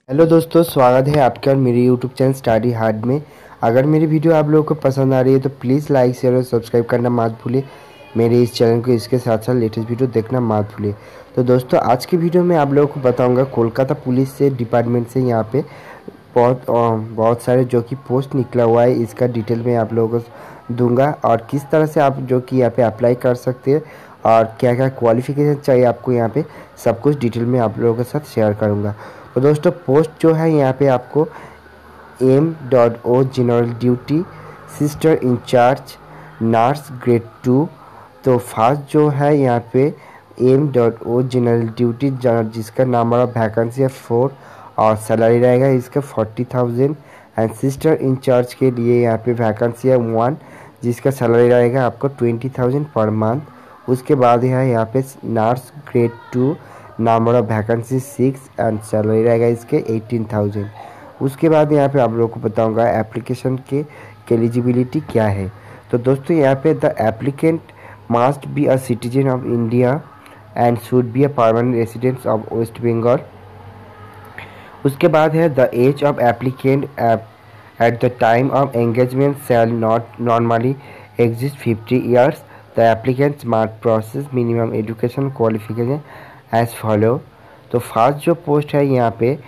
Hello दोस्तों, स्वागत है आपका और मेरे यूट्यूब चैनल स्टडी हार्ड में। अगर मेरी वीडियो आप लोगों को पसंद आ रही है तो प्लीज़ लाइक शेयर और सब्सक्राइब करना मत भूलिए। मेरे इस चैनल को इसके साथ साथ लेटेस्ट वीडियो देखना मत भूलिए। तो दोस्तों, आज की वीडियो में आप लोगों को बताऊंगा कोलकाता पुलिस से डिपार्टमेंट से यहाँ पे बहुत सारे जो कि पोस्ट निकला हुआ है, इसका डिटेल में आप लोगों को दूंगा और किस तरह से आप जो कि यहाँ पे अप्लाई कर सकते हैं और क्या क्या क्वालिफिकेशन चाहिए आपको, यहाँ पे सब कुछ डिटेल में आप लोगों के साथ शेयर करूँगा। तो दोस्तों, पोस्ट जो है यहाँ पे आपको M.O general duty sister in-charge nurse grade 2। तो फर्स्ट जो है यहाँ पे M.O जनरल ड्यूटी जिसका नंबर ऑफ वैकेंसी है 4 और सैलरी रहेगा इसका 40,000। एंड सिस्टर इंचार्ज के लिए यहाँ पे वैकेंसी है 1 जिसका सैलरी रहेगा आपको 20,000 पर मंथ। उसके बाद है यहाँ पे nurse grade 2 number of vacancy 6 and salary रहेगा इसके 18,000। उसके बाद यहाँ पे आप लोगों को बताऊंगा एप्लीकेशन के एलिजिबिलिटी क्या है। तो दोस्तों, यहाँ पे the applicant must be a citizen of India and should be a permanent resident of West Bengal. उसके बाद है the age of applicant at the time of engagement shall not normally exist 50 years. The applicants must process minimum education qualification as follow. तो first जो post है यहाँ पे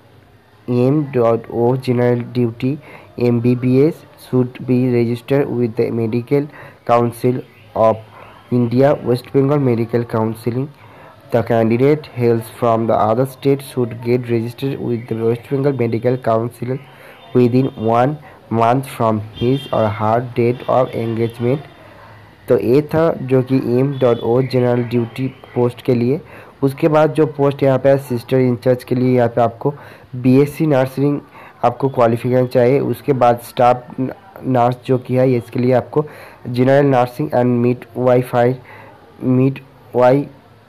M.O general duty MBBS should be registered with the medical council of India West Bengal medical counselling. The candidate hails from the other state should get registered with the West Bengal medical council within 1 month from his or her date of engagement. तो ये था जो कि M.O general duty post के लिए। उसके बाद जो पोस्ट यहाँ पे है सिस्टर इंचार्ज के लिए, यहाँ पे आपको BSc नर्सिंग आपको क्वालिफिकेशन चाहिए। उसके बाद स्टाफ नर्स जो कि है इसके लिए आपको general nursing and mid Y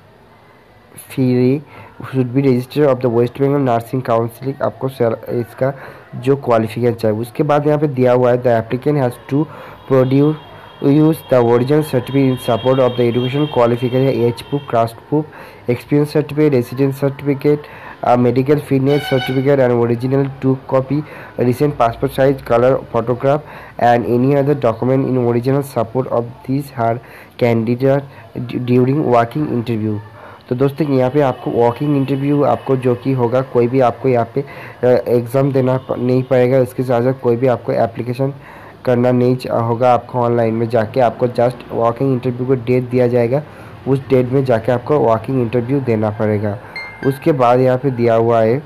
free should be register of the West Bengal nursing counselling आपको इसका जो क्वालिफिकेशन चाहिए। उसके बाद यहाँ पे दिया हुआ है the applicant has to produce use the original certificate in support of the education qualification, age proof, caste proof, experience certificate, residence certificate, medical fitness certificate, and original 2 copy recent passport size color photograph, and any other document in original support of these her candidate during working interview। तो दोस्तों, यहाँ पे आपको walking interview आपको जो कि होगा, कोई भी आपको यहाँ पे एग्ज़ाम देना नहीं पड़ेगा। इसके साथ साथ कोई भी आपको एप्लीकेशन करना नहीं होगा। आपको ऑनलाइन में जाके आपको जस्ट वॉकिंग इंटरव्यू को डेट दिया जाएगा, उस डेट में जाके आपको वॉकिंग इंटरव्यू देना पड़ेगा। उसके बाद यहाँ पे दिया हुआ है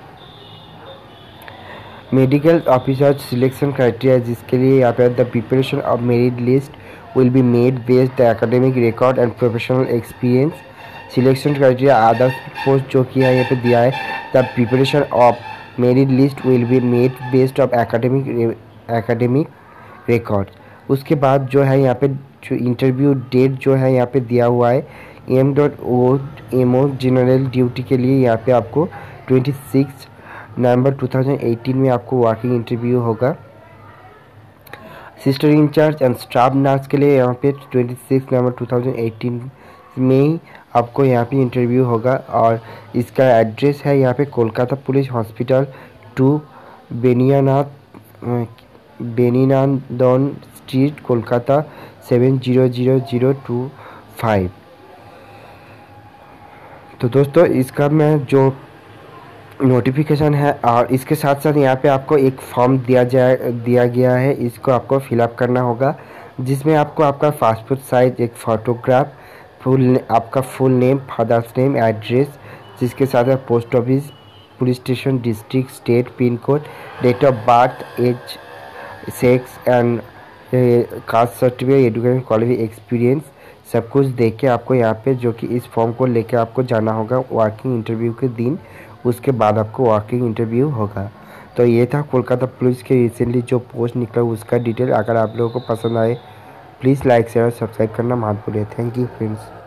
मेडिकल ऑफिसर सिलेक्शन क्राइटेरिया, जिसके लिए यहाँ पे the preparation of merit list will be made based the academic record and professional experience. Selection criteria other post जो कि है यहाँ पे दिया है the preparation of merit list will be made based of academic record. उसके बाद जो है यहाँ पे जो इंटरव्यू डेट जो है यहाँ पे दिया हुआ है M.O जनरल ड्यूटी के लिए, यहाँ पे आपको 26 नवंबर 2018 में आपको वॉकिंग इंटरव्यू होगा। Sister in charge and staff nurse के लिए यहाँ पे 26 नवंबर 2018 में ही आपको यहाँ पे इंटरव्यू होगा। और इसका एड्रेस है यहाँ पे Kolkata police hospital 2 Beninandan street Kolkata 700025। तो दोस्तों, इसका मैं जो नोटिफिकेशन है और इसके साथ साथ यहाँ पे आपको एक फॉर्म दिया गया है, इसको आपको फिलअप करना होगा, जिसमें आपको आपका पासपोर्ट साइज एक फ़ोटोग्राफ, आपका full name, father's name, address, जिसके साथ साथ post office, police station, district, state, pin code, date of birth, age, sex and caste certificate, education qualification, experience, सब कुछ देख के आपको यहाँ पे जो कि इस फॉर्म को लेके आपको जाना होगा वर्किंग इंटरव्यू के दिन। उसके बाद आपको वर्किंग इंटरव्यू होगा। तो ये था कोलकाता पुलिस के रिसेंटली जो पोस्ट निकला उसका डिटेल। अगर आप लोगों को पसंद आए प्लीज़ लाइक शेयर और सब्सक्राइब करना मत भूलिए। Thank you friends.